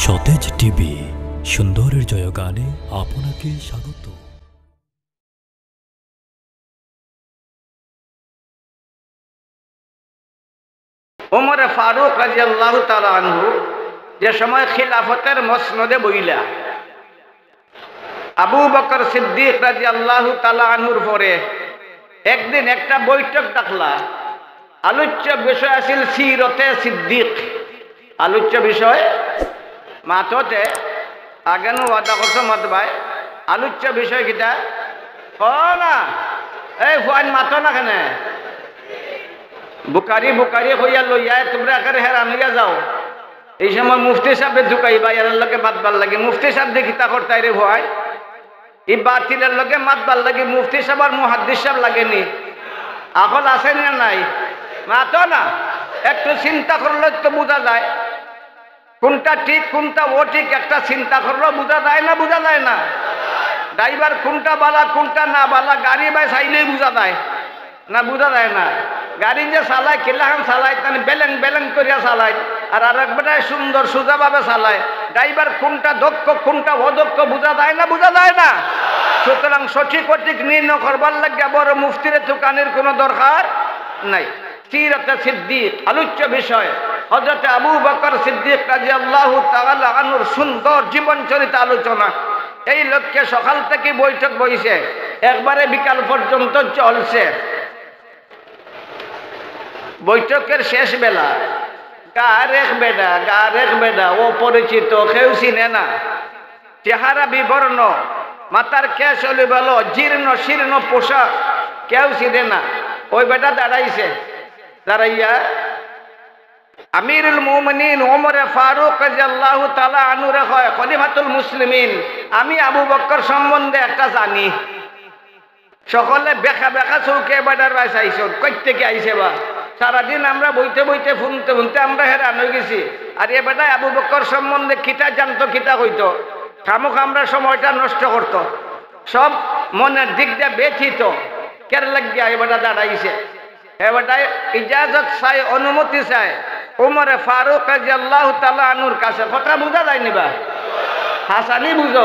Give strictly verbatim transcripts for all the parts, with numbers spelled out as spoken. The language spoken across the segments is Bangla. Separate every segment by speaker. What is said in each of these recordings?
Speaker 1: সতেজ টিভি সুন্দরের জয়গানে আপনাকে স্বাগত।
Speaker 2: ওমর ফারুক রাদিয়াল্লাহু তাআলা আনহু যে সময় খিলাফতের মসনদে বইলা আবু বকর সিদ্দিক রাদিয়াল্লাহু তাআলা আনহুর পরে একদিন একটা বৈঠক ডাকলা। আলোচ্য বিষয় আছিল সিরতে সিদ্দিক। আলোচ্য বিষয় মাততে আগেনো ওয়াদা করছো মত ভাই। আলোচ্য বিষয় কিটা হ না এই ফুয়ান মাতো না কেন বুকারি বুকারি হইয়া লইয়া তোমরা একেবারে হেরান হইয়া যাও। এই সময় মুফতি সাহেব ঝুঁকাইবা এর লগে মাতবার লাগে। মুফতি সাহেব দেখি তা করতাই রে ভয় এই বাতিলের লগে মাতবার লাগে। মুফতি সাহেব আর মুহাদ্দিস সাহেব লাগেনি আকল আছে না নাই? মাতো না একটু চিন্তা করলে তো বোঝা যায় কোনটা ঠিক কোনটা ও ঠিক। একটা চিন্তা করলেও বোঝা যায় না? বোঝা যায় না? ড্রাইভার কোনটা বালা কোনটা না বালা গাড়ি বাই চাইলেই বোঝা যায় না? বোঝা যায় না? গাড়ি যে চালায় কিলাখান চালায় তাহলে বেলেং বেলেং করিয়া চালায় আর আর একবারে সুন্দর সোজাভাবে চালায়। ড্রাইভার কোনটা দক্ষ কোনটা অদক্ষ বোঝা যায় না? বোঝা যায় না? সুতরাং সঠিক সঠিক নির্ণয় করবার লাগে বড় মুফতিরে দোকানের কোনো দরকার নাই। সিরাতে সিদ্দিক আলোচ্য বিষয় হযরত আবু বকর সিদ্দিক রাদিয়াল্লাহু তাআলা আনহুর সুন্দর জীবন চরিত্র আলোচনা। এই লক্ষ্যে সকাল থেকে বৈঠক বইছে একবারে বিকাল পর্যন্ত চলছে। বৈঠকের শেষ বেলা গার এক বেডা গার এক বেডা ও পরিচিত কেউ চিনে না, চেহারা বিবর্ণ, মাথার কেশ হলে বলো জীর্ণ শীর্ণ পোশাক, কেউ চিনে না। ওই বেটা দাঁড়াইছে। দাঁড়াইয়া আমিরুল মুমিনিন ওমর ফারুক রাদিয়াল্লাহু তাআলা আনহু রে কয়, খলিফাতুল মুসলিমিন, আমি আবু বকর সম্বন্ধে একটা জানি। সকলে বেখা বেখা চৌকে বেটার বাই চাইছো কই থেকে আইছে বা সারাদিন আমরা বইতে বইতে ফুনতে ফুনতে আমরা হেরান হয়ে গেছি। আর এ বেটা আবু বকর সম্বন্ধে কিতা জানতো কিতা হইতো খামুখ আমরা সময়টা নষ্ট করতো। সব মনের দিক দিয়ে ব্যথিত কের লাগিয়া এ বেটা দাঁড়াইছে। এ বেটায় ইজাজত চাই অনুমতি চাই ওমরে ফারুক রাদিয়াল্লাহু তাআলা আনহুর কাছে। কথা বুঝা যায়নি বা হাসানি বুঝো।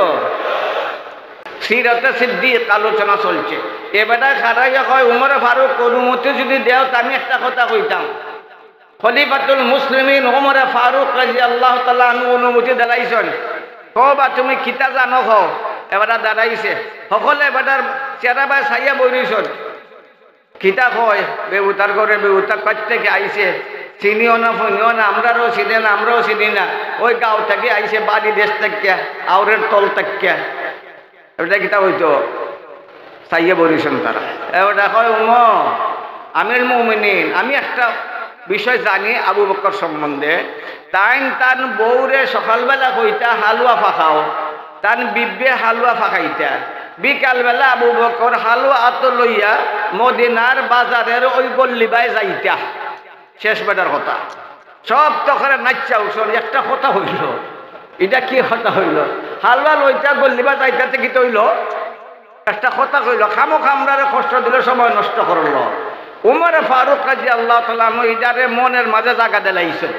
Speaker 2: সিরাতে সিদ্দিক আলোচনা চলছে। এ বেটায় খারাইয়া কয় উমরে ফারুক অনুমতি যদি দেও তা আমি একটা কথা কইতাম। খলিফাতুল মুসলিমিন ওমরে ফারুক রাদিয়াল্লাহু তাআলা আনহু অনুমতি দিলাইছেন। কবা তুমি কিতা জানো কও। এবারে দাঁড়াইছে সকলে বেটার চেহারা বাই ছাইয়া বইরিছন। কিতা কয় বেউতার করে বেউতা কত থেকে আইছে চিনিও না ফোনিও না, আমরাও চিনি না আমরাও চিনি না। ওই গাঁও থেকে আইছে বাড়ি দেশ থেকে আউরের তল থেকে। এটা কিতা হইতো চাইয়ে বলিছেন তারা। এবারে কয় উম আমিরুল মুমিনিন, আমি একটা বিষয় জানি আবু বকর সম্বন্ধে। তাইন তান বউরে সকালবেলা কইতা হালুয়া ফাঁকাও, তান বিবে হালুয়া ফাঁকাইতা। বিকালবেলা আবু বকর হালুয়া আত লইয়া মদিনার বাজারের ওই গল্লিবাই যাইতা। শেষ বেটার কথা সব তখন নাচ্চা উঠন। একটা কথা হইল, এটা কি কথা হইল? হালুয়া লইতা গল্লিবা যাইতাতে কি তৈল একটা কথা কইল। খামো খামরারে কষ্ট দিলে সময় নষ্ট করল। উমরে ফারুক রাদিয়াল্লাহু তাআলা আনহু ইদারে মনের মাঝে জায়গা দিলাইছেন।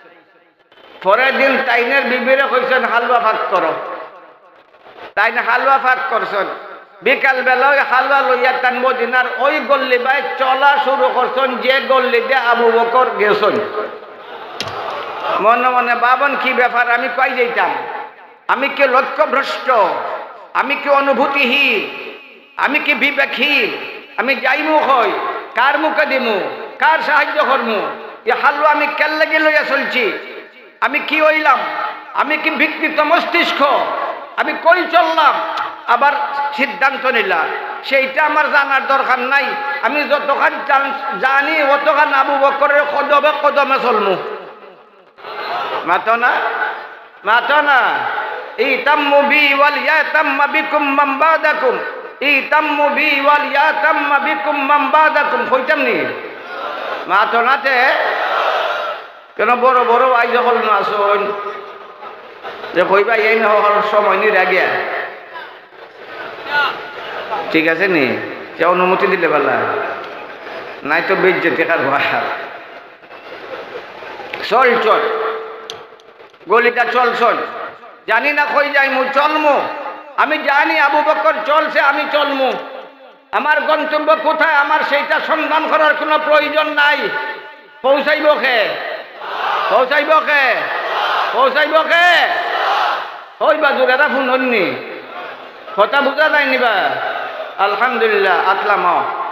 Speaker 2: পরের দিন তাইনের বিবিরে কইছেন হালুয়া ফাঁক করো। তাই না হালুয়া ফাঁক করছেন। বিকাল বেলা ওই হালুয়া লইয়া তান মদিনার ওই গল্লি বাই চলা শুরু করছেন যে গল্লি দিয়ে আবু বকর গেছেন। মনে মনে ভাবেন কি ব্যাপার, আমি কই যাইতাম? আমি কি লক্ষ্যভ্রষ্ট? আমি কি অনুভূতিহীন? আমি কি বিবেকহীন? আমি যাইমু কই কার মুখে দিমু কার সাহায্য করমু? এ হালুয়া আমি কেন লাগি লইয়া চলছি? আমি কি হইলাম? আমি কি বিকৃত মস্তিষ্ক? আমি কই চললাম আবার সিদ্ধান্ত নিলাম? সেইটা আমার জানার দরকার নাই। আমি যতখান জানি অতখান আবু বকরের কদমে কদমে চলমু। মাতো না মাতো না ইতাম্মু বি ওয়াল ইয়াতাম্মা বিকুম মান বাদাকুম, ইতাম্মু বি ওয়াল ইয়াতাম্মা বিকুম মান বাদাকুম। কইতাম নি মাতো নাতে কেন বড় বড় আইজ হল না আসুন যে কইবা এই না হওয়ার সময় নি রাগিয়া ঠিক আছে নি সে অনুমতি দিলে পালা নাই তো বেজ্জতি কার ভয়। চল চল গলিটা চলছন, জানি না কই যাইমু, চলমু। আমি জানি আবু বকর চলছে, আমি চলমু। আমার গন্তব্য কোথায় আমার সেইটা সন্ধান করার কোনো প্রয়োজন নাই। পৌঁছাইব কে? পৌঁছাইব কে? পৌঁছাইব কে? ওই বাজুরেরা শুননি, কথা বুঝা যায় নিবা। আলহামদুলিল্লাহ আতলাম।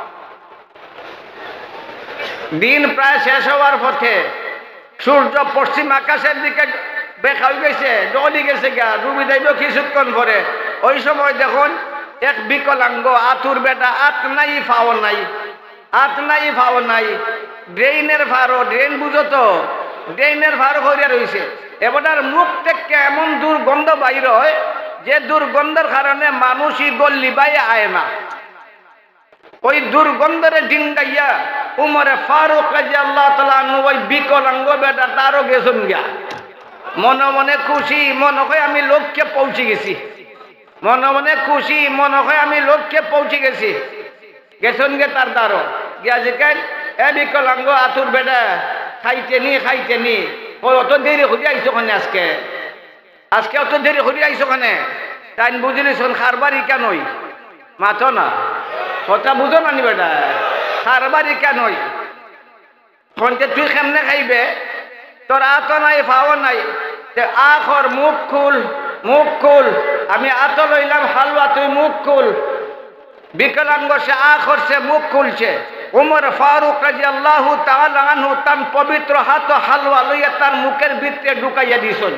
Speaker 2: দিন প্রায় শেষ হওয়ার পথে সূর্য পশ্চিম আকাশের দিকে বের হয়ে গেছে, ডলি গেছে গা, ডুবি যাইব কিছুক্ষণ পরে। ওই সময় দেখুন এক বিকলাঙ্গ আতুর বেটা, আত নাই ফাও নাই, আত নাই ফাও নাই, ড্রেইনের ভারো, ড্রেন বুঝো তো, ড্রেইনের ভারো হইয়া রয়েছে। এবার মুখ থেকে এমন দুর্গন্ধ বাইর হয় যে দুর্গন্ধের কারণে মানুষই গল্লি বাই আয় না। ওই দুর্গন্ধরে ডিঙ্গাইয়া উমরে ফারুক রাদিয়াল্লাহু তাআলা আনহু ওই বিকলাঙ্গ বেটা তারও গেছন গিয়া। মনে মনে খুশি, মনে হয় আমি লক্ষ্যে পৌঁছে গেছি, মনে মনে খুশি, মনে হয় আমি লক্ষ্যে পৌঁছে গেছি। গেছন গে তার দ্বারো গিয়া যেখান এ বিকলাঙ্গ আতুর বেটা খাইতে নি খাইতে নি। ওই অত দেরি হয়ে আইসো খানে আজকে, আজকে অত দেরি হয়ে আইসো খানে। তাই বুঝলিস খারবারি কেনই মাথো না, কথা বুঝো না নি বেটা, খারবারি কেনই কনতে তুই কেমনে খাইবে? তোর আত নাই ফাও নাই, আখর মুখ খুল, মুখ খুল। আমি আত লইলাম হালুয়া, তুই মুখ খুল। বিকলাঙ্গ সে আখর সে মুখ খুলছে। উমর ফারুক রাদিয়াল্লাহু তাআলা আনহু তার পবিত্র হাত হালুয়া লইয়া তার মুখের ভিতরে ঢুকাইয়া দিছেন।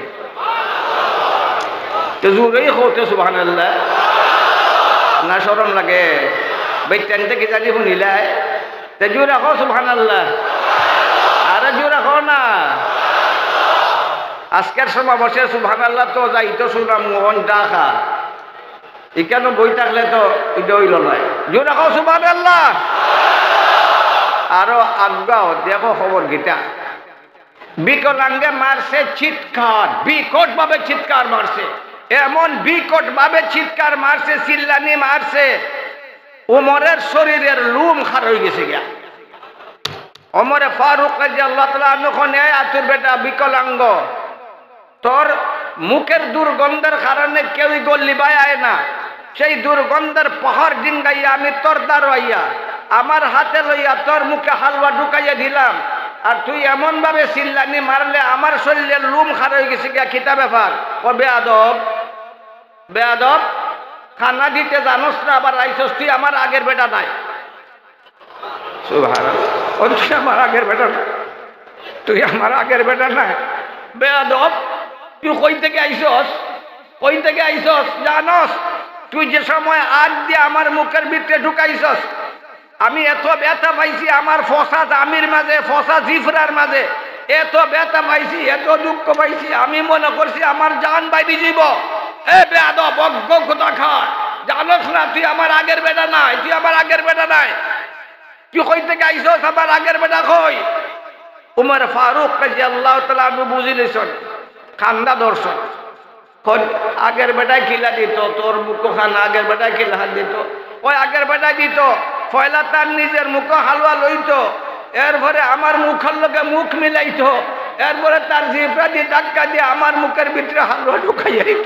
Speaker 2: তো জোরেই হতে সুবহানাল্লাহ না শরম লাগে? বেটেন থেকে জানি শুনিলাই তে জোরে কও সুবহানাল্লাহ, আরে জোরে কও না। আজকের সমাবেশে সুবহানাল্লাহ তো যাইতো শুনলাম মোহন ডাকা, এখানে বই থাকলে তো এটা হইল নয়। জোরে কও সুবহানাল্লাহ। আরো আজ্ঞাও দেখো খবর গীতা, বিকলাঙ্গে মারছে চিৎকার, বিকট ভাবে চিৎকার মারছে, এমন বিকট ভাবে চিৎকার মারছে, চিল্লানি মারছে, উমরের শরীরের লুম খার হয়ে গেছে গিয়া। ওমরে ফারুক রাদিয়াল্লাহু তাআলা আনহু নে আতুর বেটা বিকলাঙ্গ, তোর মুখের দুর্গন্ধের কারণে কেউই গল্লি বাই আয় না। সেই দুর্গন্ধের পাহাড় ডিঙ্গাইয়া আমি তোর দ্বারো আইয়া আমার হাতে লইয়া তোর মুখে হালুয়া ঢুকাইয়া দিলাম, আর তুই এমন ভাবে চিল্লানি মারলে আমার শরীরের লুম খার হয়ে গেছে গিয়া। খিতা ব্যাপার? ও বেয়াদব, বেয়াদব, খানা দিতে জানোস না, আবার আইসস তুই আমার আগের বেটা নাই। সুবহানাল্লাহ, তুই আমার আগের বেটা নাই, তুই আমার আগের বেটা নাই। বেয়াদব, তুই কই থেকে আইসস? কই থেকে আইসস জানোস? তুই যে সময় আগ দিয়ে আমার মুখের ভিতরে ঢুকাইছস, আমি এত ব্যথা পাইছি আমার ফসা জামির মাঝে, ফসা জিফরার মাঝে এত ব্যথা পাইছি, এত দুঃখ পাইছি, আমি মনে করছি আমার জান বাইরে যাব। এ বেয়াদব, অজ্ঞ খোদা খা, জানোস না তুই আমার আগের বেটা নাই, তুই আমার আগের বেটা নাই। তুই কই থেকে আইসস? আমার আগের বেটা কই? উমর ফারুক রাদিয়াল্লাহু তাআলা আনহু বুঝিলেছেন, খান্দা দর্শন। আগের বেটায় কিলা দিত, তোর মুখ খানা আগের বেটায় কিলা দিত, ওই আগের বেটায় দিত। পয়লা তার নিজের মুখ হালুয়া লইত, এরপরে আমার মুখের লোকে মুখ মিলাইত, এরপরে তার জিভরা দিয়ে ধাক্কা দিয়ে আমার মুখের ভিতরে হালুয়া ঢুকাইয়া দিত।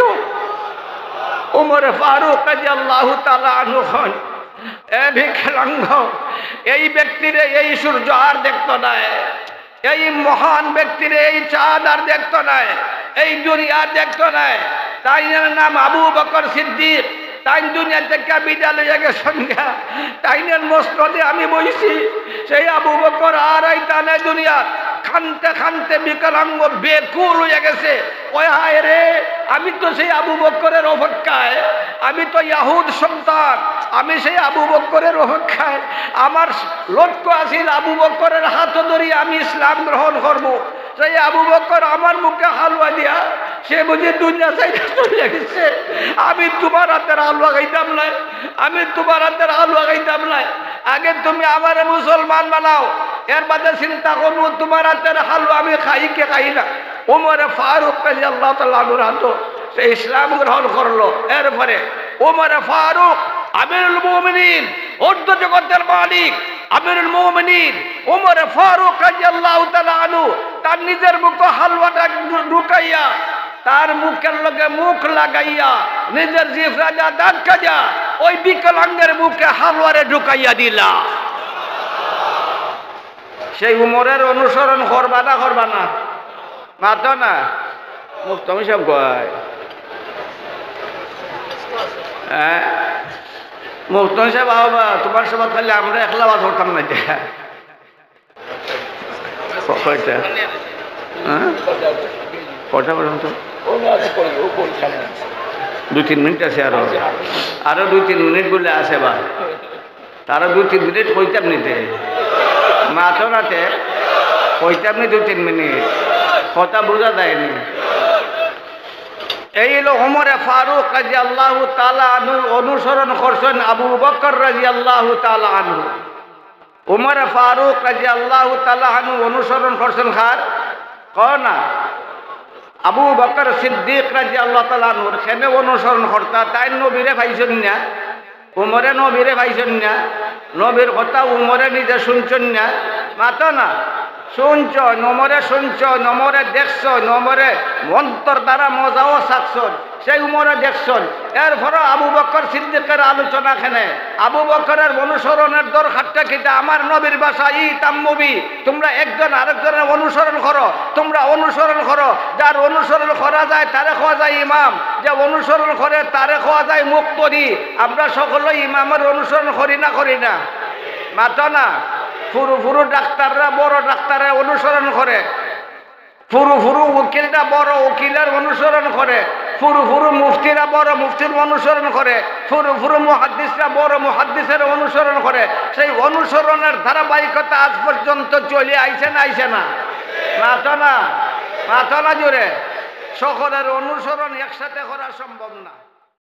Speaker 2: উমর ফারুক রাদিয়াল্লাহু তাআলা আনহু খান এ বিকলাঙ্গ, এই ব্যক্তিরে এই সূর্য আর দেখতো না, এই মহান ব্যক্তিরে এই চাঁদ আর দেখতো না, এই দুনিয়া দেখতো না। তাই নাম আবু বকর সিদ্দিক, তাই দুনিয়া থেকে বিদায় লইয়া গেছেন গা। তাইনের মসনদে আমি বইছি, সেই আবু বকর আর আইতা নাই দুনিয়া। খানতে খানতে বিকলাঙ্গ বেকুল হইয়া গেছে। ওই হায় রে, আমি তো সেই আবু বকরের অপেক্ষায়, আমি তো ইয়াহুদ সন্তান, আমি সেই আবু বকরের অপেক্ষায়। আমার লক্ষ্য আছিল আবু বকরের হাত ধরি আমি ইসলাম গ্রহণ করব। সেই আবু বকর আমার মুখে হালুয়া দিয়া সে বুঝি দুনিয়া চাইতে চলে গেছে। আমি তোমার হাতের হালুয়া খাইতাম না, আমি তোমার হাতের হালুয়া খাইতাম না। আগে তুমি আমার মুসলমান বানাও, এর বাদে চিন্তা করবো তোমার হাতের হালুয়া আমি খাই কে খাই না। ওমরে ফারুক রাদিয়াল্লাহু তাআলা আনহু হাত সে ইসলাম গ্রহণ করলো। এরপরে ওমরে ফারুক আমিরুল মুমিনিন, অর্ধ জগতের মালিক আমিরুল মুমিনিন ওমর ফারুক রাদিয়াল্লাহু তাআলা আনহু তার নিজের মুখে হালুয়াটা ঢুকাইয়া তার মুখের লগে মুখ লাগাইয়া নিজের জিভ রাজা দাঁত কাজা ওই বিকলাঙ্গের মুখে হালুয়ারে ঢুকাইয়া দিলা। সেই উমরের অনুসরণ করবা না করবা না? মাতো না মুখ তুমি সব কয় হ্যাঁ মুক্তন সাহেব বাবা তোমার সবাই খালি আমরা একলা বাস করতাম না যে কয়টা হ্যাঁ কটা পর্যন্ত দুই তিন মিনিট আছে আরো আরো দুই তিন মিনিট বলে আছে বা তারও দুই তিন মিনিট কইতাম নিতে মাতো নাতে কইতাম নি দুই তিন মিনিট কথা বোঝা যায়নি। এই হলো ওমরে ফারুক রাদিয়াল্লাহু তাআলা আনহু অনুসরণ করছেন আবু বকর রাদিয়াল্লাহু তাআলা আনহু। ওমরে ফারুক রাদিয়াল্লাহু তাআলা আনহু অনুসরণ করছেন কার? কোনা আবু বকর সিদ্দিক রাদিয়াল্লাহু তাআলা আনহুর কেন অনুসরণ করতা? তাই নবীরে পাইছেন না, উমরে নবীরে পাইছেন না, নবীর কথা উমরে নিজে শুনছেন না, মাতো না শুনছ নমরে শুনছ নমরে দেখছ নমরে মন্তর দ্বারা মজাও চাকছ সেই উমরে দেখছ। এরপরে আবু বকর সিদ্দিকের আলোচনা খেনে আবু বকরের অনুসরণের দরকারটা কিন্তু আমার নবীর ভাষা ই তাম্মবি তোমরা একজন আরেকজনের অনুসরণ করো, তোমরা অনুসরণ করো। যার অনুসরণ করা যায় তারে খাওয়া যায় ইমাম, যে অনুসরণ করে তারে খাওয়া যায় মুক্তরি। আমরা সকলে ইমামের অনুসরণ করি না করি না? মাতো না ফুরু ফুরু ডাক্তাররা বড় ডাক্তারের অনুসরণ করে, ফুরু ফুরু উকিলরা বড় উকিলের অনুসরণ করে, ফুরু ফুরু মুফতিরা বড় মুফতির অনুসরণ করে, ফুরু ফুরু মুহাদ্দিসরা বড় মুহাদ্দিসের অনুসরণ করে। সেই অনুসরণের ধারাবাহিকতা আজ পর্যন্ত চলে আইছে না আইছে না? মাতো না মাতো না জোরে সকলের অনুসরণ একসাথে করা সম্ভব না।